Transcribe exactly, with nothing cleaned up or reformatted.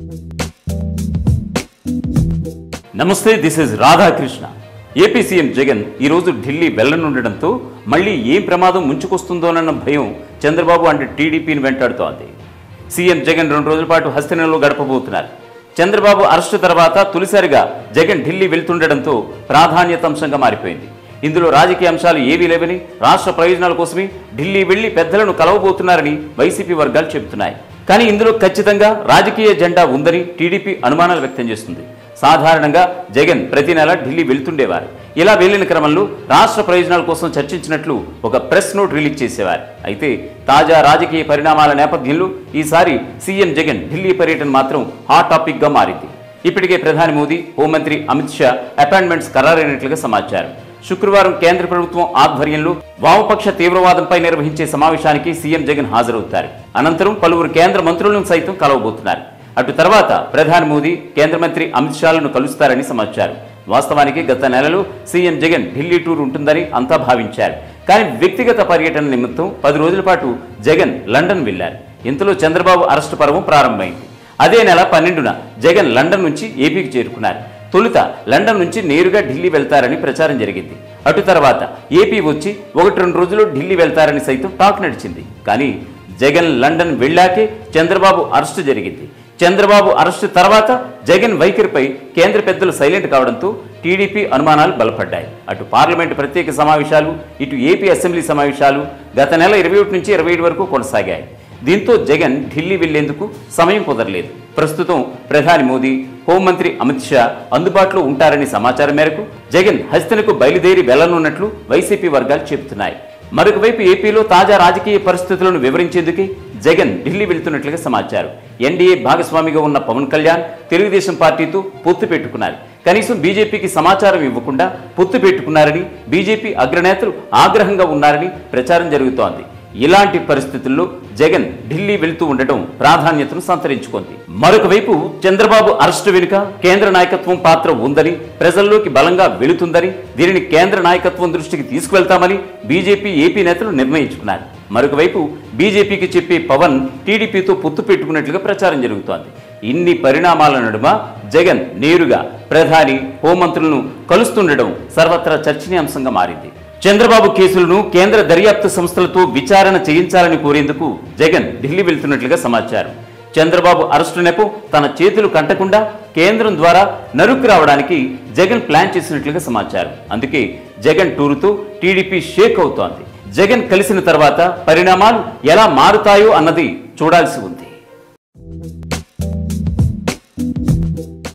నమస్తే, this is Radhakrishna. AP CM Jagan ఈరోజు ఢిల్లీ వెళ్లనుండడంతో మళ్లీ ఏం ప్రమాదం ముంచుకొస్తుందోనన్న భయం చంద్రబాబు అంటే టీడీపీని వెంటాడుతోంది. సీఎం జగన్ రెండు రోజుల పాటు హస్తినలో గడపబోతున్నారు. చంద్రబాబు అరెస్టు తర్వాత తొలిసారిగా జగన్ ఢిల్లీ వెళ్తుండడంతో ప్రాధాన్యతాంశంగా మారిపోయింది. ఇందులో రాజకీయ అంశాలు ఏవీ లేవని, రాష్ట్ర ప్రయోజనాల కోసమే ఢిల్లీ వెళ్లి పెద్దలను కలవబోతున్నారని వైసీపీ వర్గాలు చెబుతున్నాయి. కానీ ఇందులో ఖచ్చితంగా రాజకీయ జెండా ఉందని టీడీపీ అనుమానాలు వ్యక్తం చేస్తుంది. సాధారణంగా జగన్ ప్రతి నెల ఢిల్లీ వెళ్తుండేవారు. ఇలా వెళ్లిన క్రమంలో రాష్ట్ర ప్రయోజనాల కోసం చర్చించినట్లు ఒక ప్రెస్ నోట్ రిలీజ్ చేసేవారు. అయితే తాజా రాజకీయ పరిణామాల నేపథ్యంలో ఈసారి సీఎం జగన్ ఢిల్లీ పర్యటన మాత్రం హాట్ టాపిక్ గా మారింది. ఇప్పటికే ప్రధాని మోదీ, హోంమంత్రి అమిత్ షా అపాయింట్మెంట్స్ ఖరారైనట్లుగా సమాచారం. శుక్రవారం కేంద్ర ప్రభుత్వం ఆధ్వర్యంలో వామపక్ష తీవ్రవాదంపై నిర్వహించే సమావేశానికి సీఎం జగన్ హాజరవుతారు. అనంతరం పలువురు కేంద్ర మంత్రులను సైతం కలవబోతున్నారు. అటు తర్వాత ప్రధాని మోదీ, కేంద్ర మంత్రి అమిత్ షాలను కలుస్తారని సమాచారం. వాస్తవానికి గత నెలలో సీఎం జగన్ ఢిల్లీ టూర్ ఉంటుందని అంతా భావించారు. కానీ వ్యక్తిగత పర్యటన నిమిత్తం పది రోజుల పాటు జగన్ లండన్ వెళ్లారు. ఇంతలో చంద్రబాబు అరెస్టు పర్వం ప్రారంభమైంది. అదే నెల పన్నెండున జగన్ లండన్ నుంచి ఏపీకి చేరుకున్నారు. తొలుత లండన్ నుంచి నేరుగా ఢిల్లీ వెళ్తారని ప్రచారం జరిగింది. అటు తర్వాత ఏపీ వచ్చి ఒకటి రెండు రోజులు ఢిల్లీ వెళ్తారని సైతం టాక్ నడిచింది. కానీ జగన్ లండన్ వెళ్లాకే చంద్రబాబు అరెస్టు జరిగింది. చంద్రబాబు అరెస్టు తర్వాత జగన్ వైఖరిపై కేంద్ర పెద్దలు సైలెంట్ కావడంతో టీడీపీ అనుమానాలు బలపడ్డాయి. అటు పార్లమెంటు ప్రత్యేక సమావేశాలు, ఇటు ఏపీ అసెంబ్లీ సమావేశాలు గత నెల ఇరవై ఒకటి నుంచి ఇరవై ఏడు వరకు కొనసాగాయి. దీంతో జగన్ ఢిల్లీ వెళ్లేందుకు సమయం కుదరలేదు. ప్రస్తుతం ప్రధాని మోదీ, హోంమంత్రి అమిత్ షా అందుబాటులో ఉంటారని సమాచారం మేరకు జగన్ హస్తినకు బయలుదేరి వెళ్లనున్నట్లు వైసీపీ వర్గాలు చెబుతున్నాయి. మరొక వైపు ఏపీలో తాజా రాజకీయ పరిస్థితులను వివరించేందుకే జగన్ ఢిల్లీ వెళ్తున్నట్లుగా సమాచారం. ఎన్డీఏ భాగస్వామిగా ఉన్న పవన్ కళ్యాణ్ తెలుగుదేశం పార్టీతో పొత్తు పెట్టుకున్నారు. కనీసం బీజేపీకి సమాచారం ఇవ్వకుండా పొత్తు పెట్టుకున్నారని బీజేపీ అగ్రనేతలు ఆగ్రహంగా ఉన్నారని ప్రచారం జరుగుతోంది. ఇలాంటి పరిస్థితుల్లో జగన్ ఢిల్లీ వెళ్తూ ఉండటం ప్రాధాన్యతను సంతరించుకుంది. మరొక వైపు చంద్రబాబు అరెస్టు వెనుక కేంద్ర నాయకత్వం పాత్ర ఉందని, ప్రజల్లోకి బలంగా వెళుతుందని, దీనిని కేంద్ర నాయకత్వం దృష్టికి తీసుకువెళ్తామని బీజేపీ ఏపీ నేతలు నిర్ణయించుకున్నారు. మరొక వైపు బీజేపీకి చెప్పే పవన్ టీడీపీతో పొత్తు పెట్టుకున్నట్లుగా ప్రచారం జరుగుతోంది. ఇన్ని పరిణామాల నడుమ జగన్ నేరుగా ప్రధాని, హోంమంత్రులను కలుస్తుండడం సర్వత్రా చర్చనీయాంశంగా మారింది. చంద్రబాబు కేసులను కేంద్ర దర్యాప్తు సంస్థలతో విచారణ చేయించాలని కోరేందుకు జగన్ ఢిల్లీ వెళ్తున్నట్లుగా సమాచారం. చంద్రబాబు అరెస్టు నెపం తన చేతులు కంటకుండా కేంద్రం ద్వారా నరుక్కు రావడానికి జగన్ ప్లాన్ చేసినట్లుగా సమాచారం. అందుకే జగన్ టూరుతో టీడీపీ షేక్ అవుతోంది. జగన్ కలిసిన తర్వాత పరిణామాలు ఎలా మారుతాయో అన్నది చూడాల్సి ఉంది.